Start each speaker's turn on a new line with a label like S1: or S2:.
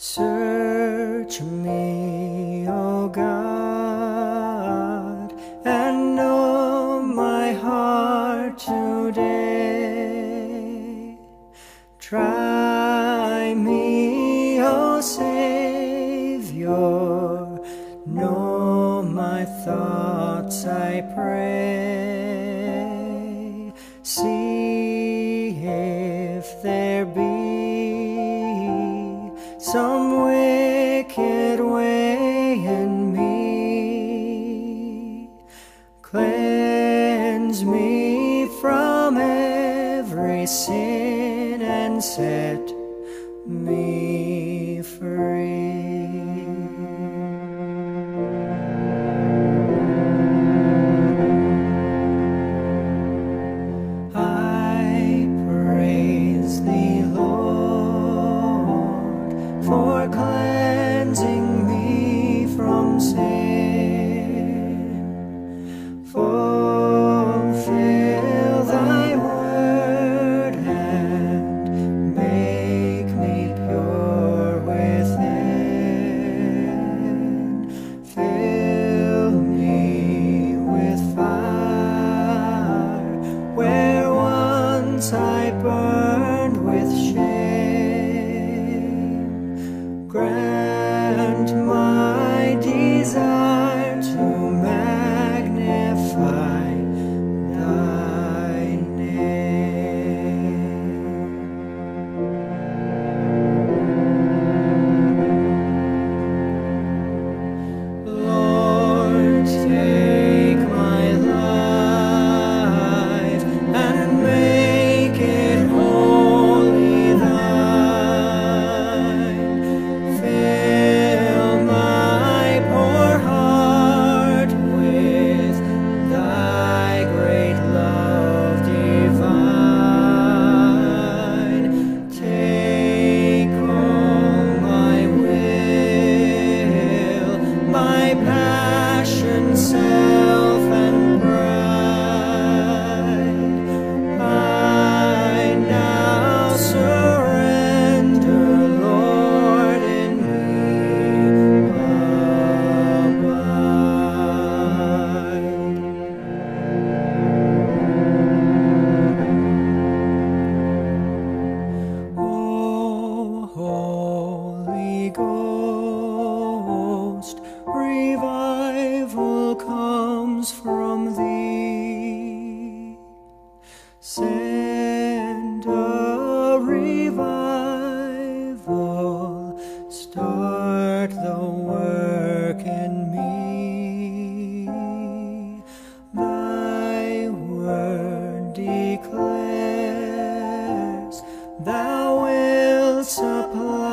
S1: Search me, O God, and know my heart today. Try me, O Savior, know my thoughts, I pray. See if there be some wicked way in me. Cleanse me from every sin and set me free. I praise Thee, Lord, for cleansing me from sin. Fulfill Thy word and make me pure within. Fill me with fire where once I burned with shame. Grant my desire to magnify Thy name. Lord, take my life and make it wholly Thine. Fill my poor heart with Thy great love divine. Take all my will, my passion, self, and pride. I now surrender, Lord, in me abide. O Holy Ghost, revival comes from Thee. Send a revival, start the work in me. Thy word declares Thou wilt supply